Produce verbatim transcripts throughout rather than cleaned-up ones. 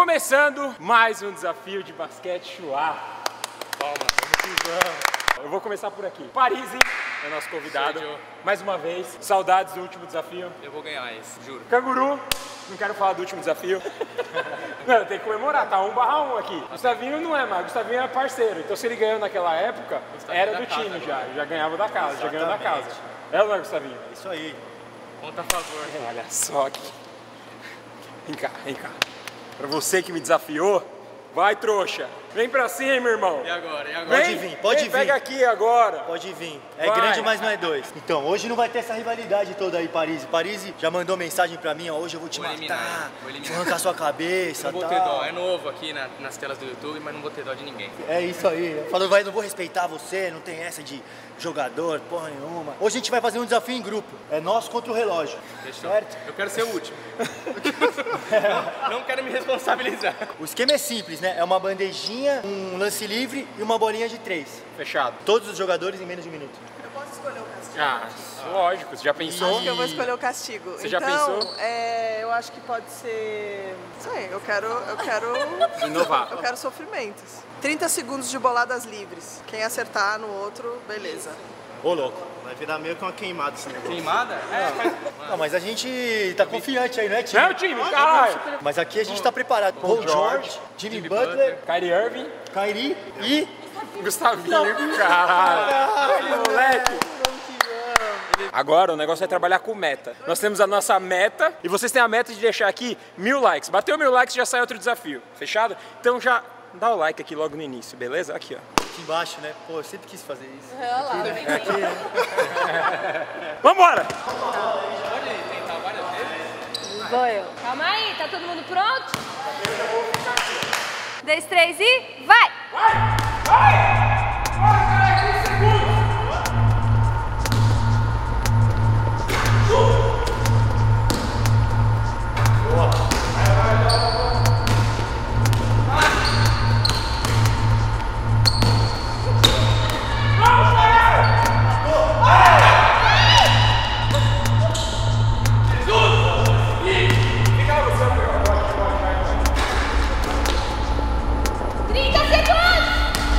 Começando mais um desafio de basquete chuá. Palmas, vamos que vamos. Eu vou começar por aqui. Parisi é nosso convidado. Mais uma vez, saudades do último desafio. Eu vou ganhar esse, juro. Canguru, não quero falar do último desafio. Não, tem que comemorar, tá um barra um aqui. Gustavinho não é mais, Gustavinho é parceiro. Então se ele ganhou naquela época, era do time já. Já ganhava da casa, já ganhou da casa. É ou não é, Gustavinho? Isso aí. Ponto a favor. Olha só aqui. Vem cá, vem cá. Pra você que me desafiou, vai, trouxa. Vem pra cima, meu irmão. E agora? E agora? Pode vir, pode vem, vir. Pega aqui agora. Pode vir. É Vai. grande, mas não é dois. Então, hoje não vai ter essa rivalidade toda aí, Parisi. Parisi já mandou mensagem pra mim, ó. Hoje eu vou te Vou matar. eliminar, vou eliminar. Vou arrancar sua cabeça. Não vou tal. ter dó. É novo aqui na, nas telas do YouTube, mas não vou ter dó de ninguém. É isso aí. Falou, vai, não vou respeitar você, não tem essa de jogador, porra nenhuma. Hoje a gente vai fazer um desafio em grupo. É nós contra o relógio. Fechou? Certo? Eu quero ser o último. Não quero me responsabilizar. O esquema é simples, né? É uma bandejinha, um lance livre e uma bolinha de três. Fechado. Todos os jogadores em menos de um minuto. Eu posso escolher o castigo? Ah, lógico. Você já pensou? Acho que eu vou escolher o castigo. Você já então, pensou? É, eu acho que pode ser... Não sei, eu quero... Eu quero... Inovar. Eu quero sofrimentos. trinta segundos de boladas livres. Quem acertar no outro, beleza. Ô, louco. Vai virar meio que uma queimada esse negócio. Queimada? É, mas... Não, mas a gente tá confiante aí, não é, time? Não, time, caralho. Mas aqui a gente tá preparado. Paul George, Jimmy, Jimmy Butler, Butler. Kyrie Irving, Kyrie e... Gustavinho. Caralho. Moleque. Agora o negócio é trabalhar com meta. Nós temos a nossa meta e vocês têm a meta de deixar aqui mil likes. Bateu mil likes, já sai outro desafio. Fechado? Então já dá o like aqui logo no início, beleza? Aqui, ó. Aqui embaixo, né? Pô, eu sempre quis fazer isso. Olha lá, vem Aqui, né? Vambora! Pode tentar várias vezes? Vou eu. Calma aí, tá todo mundo pronto? Dois, três e vai! trinta segundos!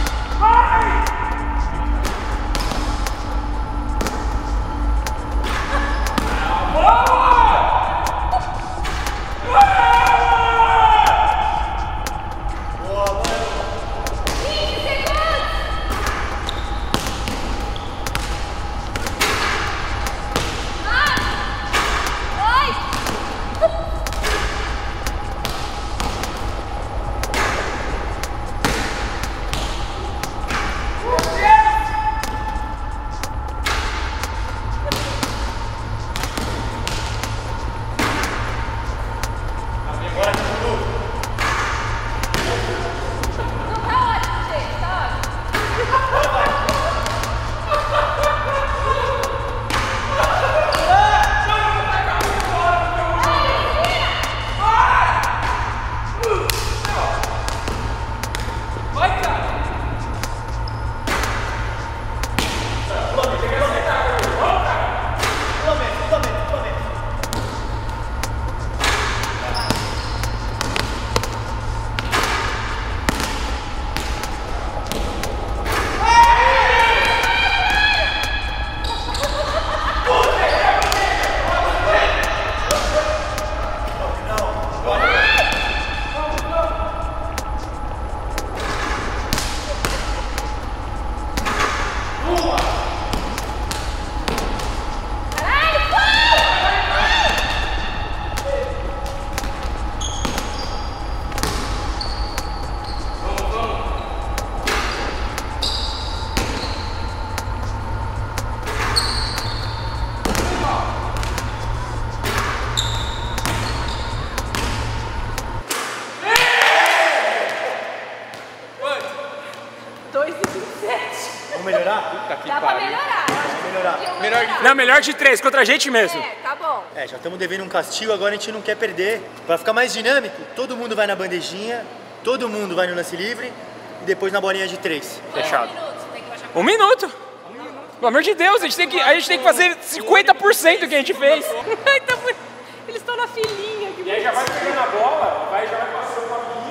Vamos melhorar? Puta que Dá pra pariu. melhorar. eu acho que Melhorar. podia Melhor que- Não, melhor de três, contra a gente mesmo. É, tá bom. É, já estamos devendo um castigo, agora a gente não quer perder. Pra ficar mais dinâmico, todo mundo vai na bandejinha, todo mundo vai no lance livre e depois na bolinha de três. Fechado. Um minuto, você tem que baixar. Um minuto. Pelo amor de Deus, a gente tem que, a gente tem que fazer cinquenta por cento do que a gente fez. Ai, tá muito- Eles estão na filinha. Que E aí já vai pegando a bola, vai já vai passando uma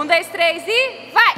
Um, dois, três e vai!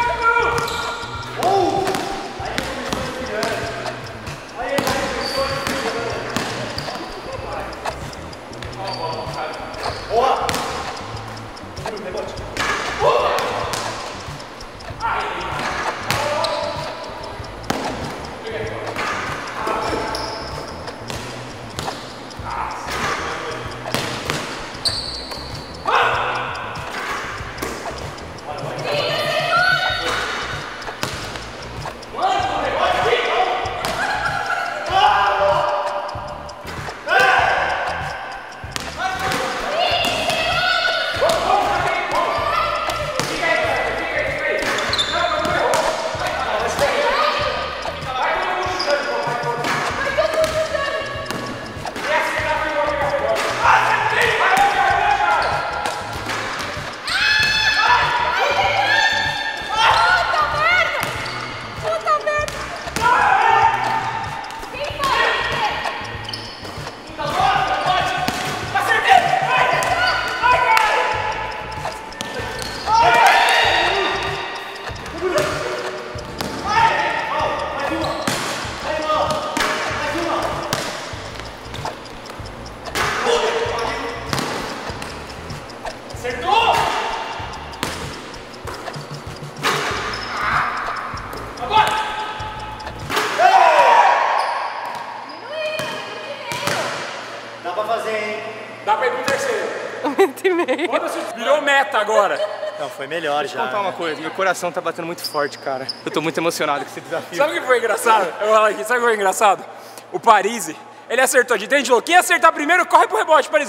Dá pra ir pro terceiro. Um metro e meio. Virou meta agora. Não, foi melhor Deixa eu já. contar uma coisa, meu coração tá batendo muito forte, cara. Eu tô muito emocionado com esse desafio. Sabe o que foi engraçado? Eu vou falar aqui, sabe o que foi engraçado? O Parisi, ele acertou de dentro, quem acertar primeiro corre pro rebote, Parisi.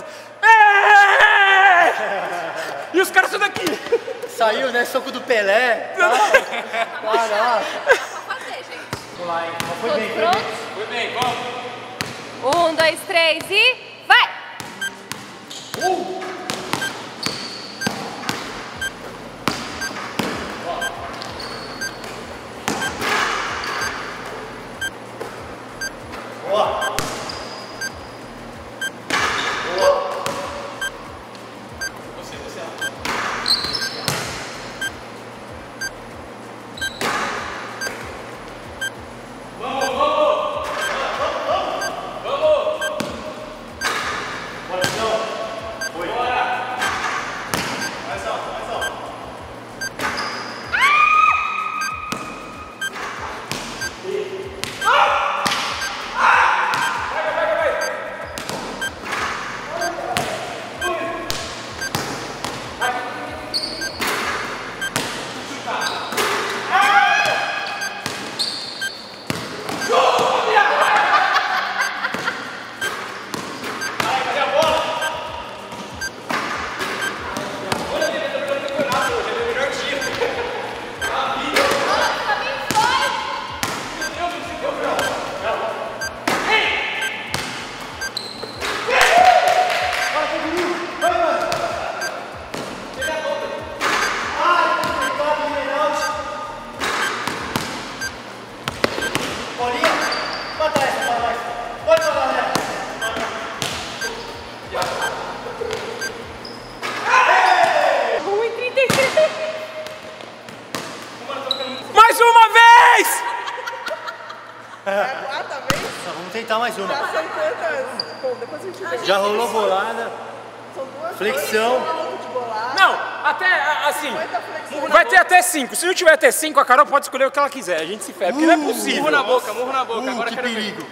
E os caras são daqui. Saiu, né? Soco do Pelé. Caraca. Vamos fazer, gente. Vamos lá, hein? Mas foi Todos bem, foi prontos? bem. Foi bem, vamos. Um, dois, três e vai! Uh! Boa. Mais uma vez! É a quarta vez? Tá, vamos tentar mais uma. Já são quantas? Bom, depois a gente vê. Já rolou bolada. São duas Flexão. coisas, uma luta de bolada. Não, até assim, cinquenta flexões. vai ter até cinco. Se não tiver até cinco, a Carol pode escolher o que ela quiser. A gente se ferra, porque não é possível. Murro na boca, murro na boca. Uh, Agora que eu quero ver. perigo.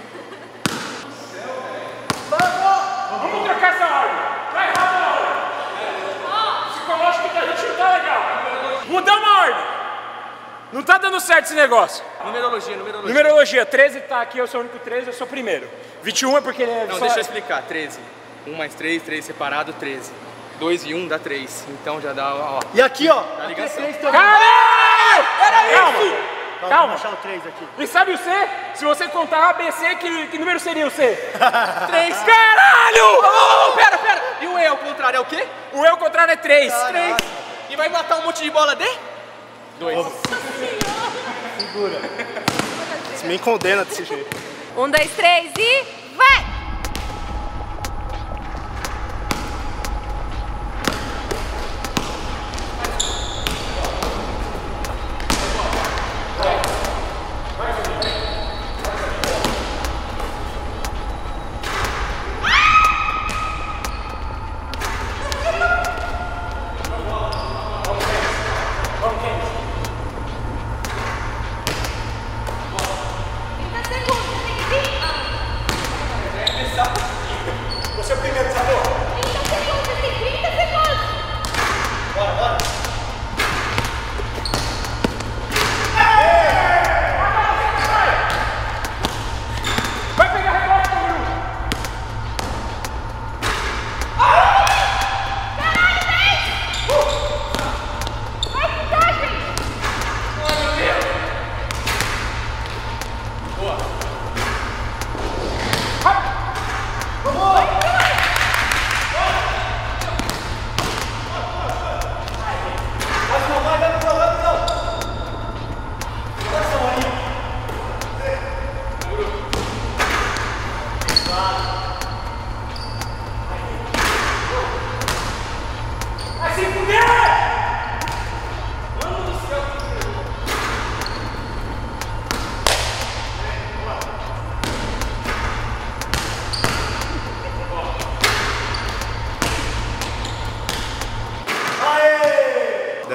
Vamos trocar essa ordem. Vai errado a ordem. Psicológico que a gente não tá legal. Mudamos a ordem. Não tá dando certo esse negócio. Numerologia, numerologia. Numerologia, treze tá aqui, eu sou o único treze, eu sou o primeiro. vinte e um é porque ele é Não, só... deixa eu explicar. treze. um mais três, três separado, treze. dois e um dá três. Então já dá, ó. E aqui, ó. Dá ligação. Caralho! Calma! Calma, Calma. vamos achar o três aqui. E sabe o C? Se você contar A, B, C, que, que número seria o C? três. Caralho! Oh, pera, pera. E o E ao contrário é o quê? O E ao contrário é três. três. E vai matar um monte de bola de? dois. Segura. Você me condena desse jeito. Um, dois, três e vai!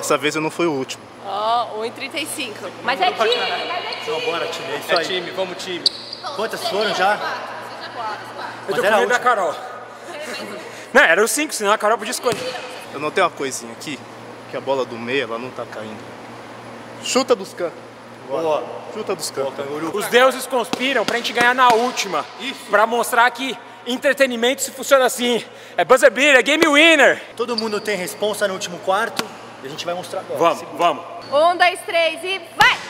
Dessa vez eu não fui o último. Ó, oh, um e trinta e cinco. Mas é time, mas é time. Então, bora, time. É isso É aí. time, vamos time. Quantas foram já? Eu tô Mas era com a medo da última. Carol. Não, era os cinco, senão a Carol podia escolher. Eu notei uma coisinha aqui, que a bola do meio, ela não tá caindo. Chuta dos cantos. Boa. Chuta dos cantos. Os deuses conspiram pra gente ganhar na última. Pra mostrar que entretenimento se funciona assim. É buzzer beater, é game winner. Todo mundo tem responsa no último quarto e a gente vai mostrar agora. Vamos, Segura. vamos. Um, dois, três e vai!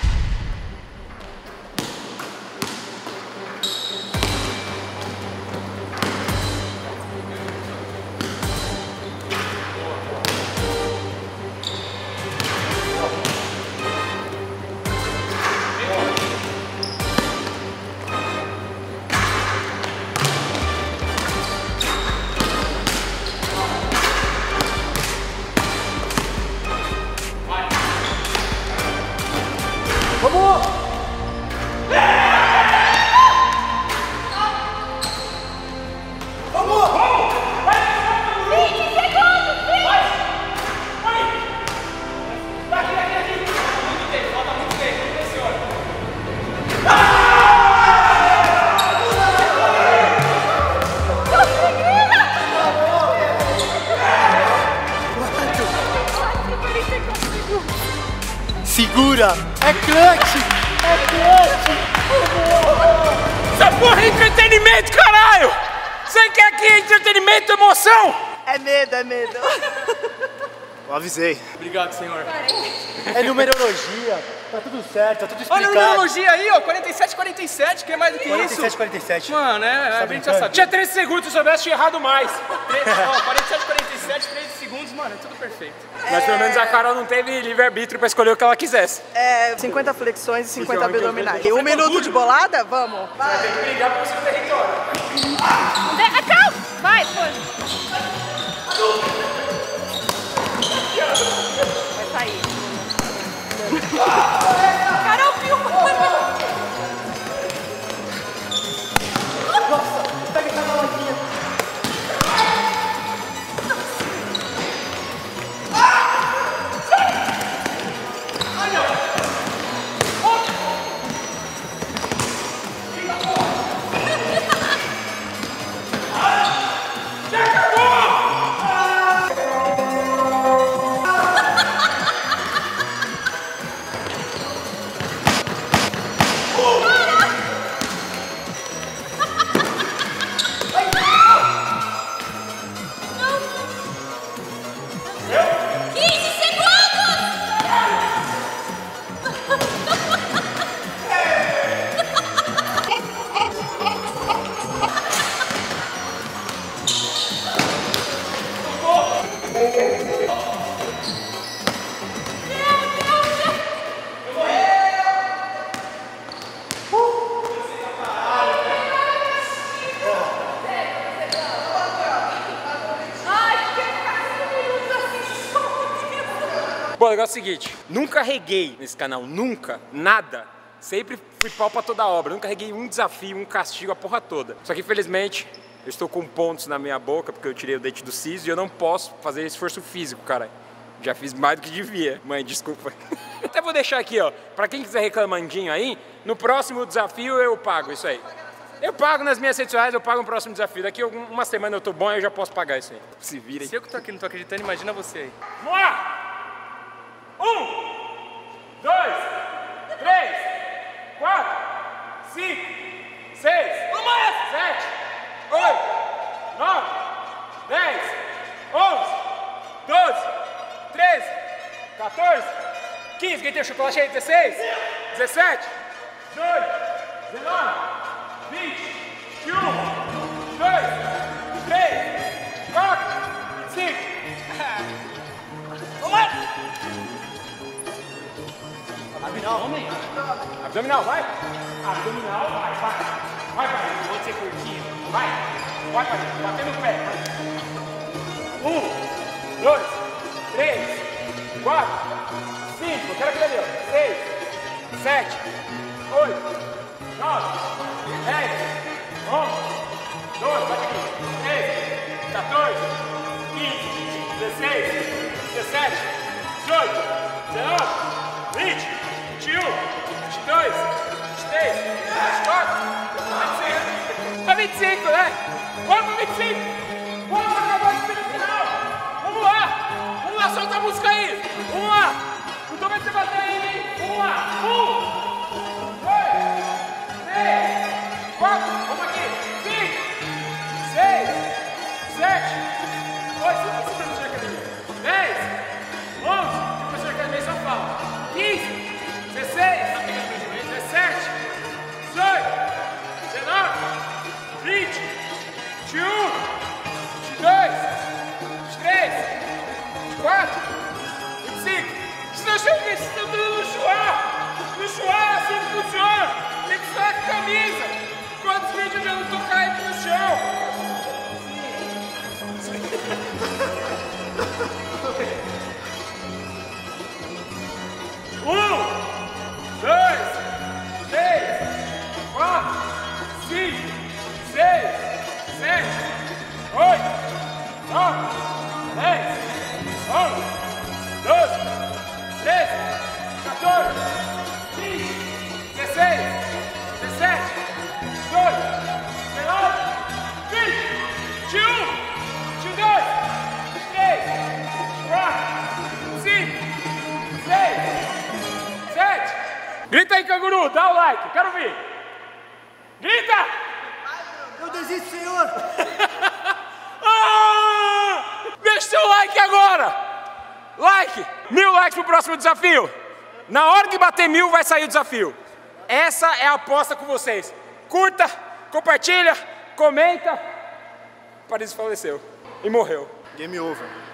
Segura! É clutch! É clutch! Essa porra é entretenimento, caralho! Você quer que é entretenimento, emoção? É medo, é medo. Eu avisei. Obrigado, senhor. É numerologia. Tá tudo certo, tá tudo Olha a explicado. numerologia aí, ó. quarenta e sete, quarenta e sete. Que é mais do que quarenta e sete, isso? quarenta e sete. Mano, é, a gente já brincando? sabia. Tinha treze segundos, se soubesse, tinha errado mais. três, ó, quarenta e sete, quarenta e sete, três segundos, mano, é tudo perfeito. Mas pelo menos a Carol não teve livre-arbítrio pra escolher o que ela quisesse. É cinquenta flexões e cinquenta abdominais. E um minuto de bolada? Vamos. Vai. Tem que brigar pelo seu território. Ah, calma! Vai, foi! Vai sair. Carol, filma! Pega essa boladinha. quinze segundos! Bom, o negócio é o seguinte, nunca reguei nesse canal, nunca, nada. Sempre fui pau pra toda obra, nunca reguei um desafio, um castigo, a porra toda. Só que infelizmente, eu estou com pontos na minha boca, porque eu tirei o dente do siso e eu não posso fazer esforço físico, cara. Já fiz mais do que devia. Mãe, desculpa. Até vou deixar aqui, ó, pra quem quiser reclamandinho aí, no próximo desafio eu pago isso aí. Eu pago nas minhas redes sociais, eu pago no próximo desafio. Daqui uma semana eu tô bom e eu já posso pagar isso aí. Se vira aí. Se eu que tô aqui não tô acreditando, imagina você aí. Vamos lá! Um, dois, três, quatro, cinco, seis, sete, oito, nove, dez, onze, doze, treze, quatorze, quinze, quem tem chocolate aí? dezesseis, dezessete, dezoito, dezenove, vinte, vinte e um, vinte e dois, vinte e três, vinte e quatro, vinte e cinco. Vamos lá! Abdominal. Abdominal, vai! Abdominal, vai, vai! Vai, vai! Pode ser curtinho. Vai! Vai, vai! Batendo o pé! Um, dois, três, quatro, cinco, eu quero aquele ali, ó. Seis, sete, oito, nove, dez, onze, doze, bate aqui. treze, quatorze, quinze, dezesseis, dezessete, dezoito, dezenove, vinte, vinte e um, vinte e dois, vinte e três, vinte e quatro, vinte e cinco. Pra vinte e cinco, né? Vamos pra vinte e cinco. Vamos acabar de no final. Vamos lá. Vamos lá, solta a música aí. Vamos lá. Não tô vendo você bater aí, hein? Vamos lá. Um, dois, três, quatro. Vamos aqui. Cinco, seis, sete, oito, cinco, professor Academia. dez, onze, o professor Academia só fala. quinze, dezesseis, dezessete, dezoito, dezenove, vinte, vinte e um, vinte e dois, vinte e três, vinte e quatro, vinte e cinco. Vocês estão dando no chuá! No chuá assim que funciona! Tem que suar a camisa! Quantos vídeos eu não tô caindo no chão? Um, dois, três, quatro, cinco, seis, sete, oito, nove, dez, onze, doze, treze, quatorze, quinze, dezesseis, dezessete, dezoito, dezenove, vinte, vinte e um, vinte e dois, vinte e três, vinte e quatro, vinte e cinco, seis, sete. Grita aí, canguru, dá o like, quero ouvir. Grita! Eu desisto, senhor! Ah! Deixa seu like agora! Like! Mil likes pro próximo desafio. Na hora que bater mil vai sair o desafio. Essa é a aposta com vocês. Curta, compartilha, comenta. Paris faleceu e morreu. Game over.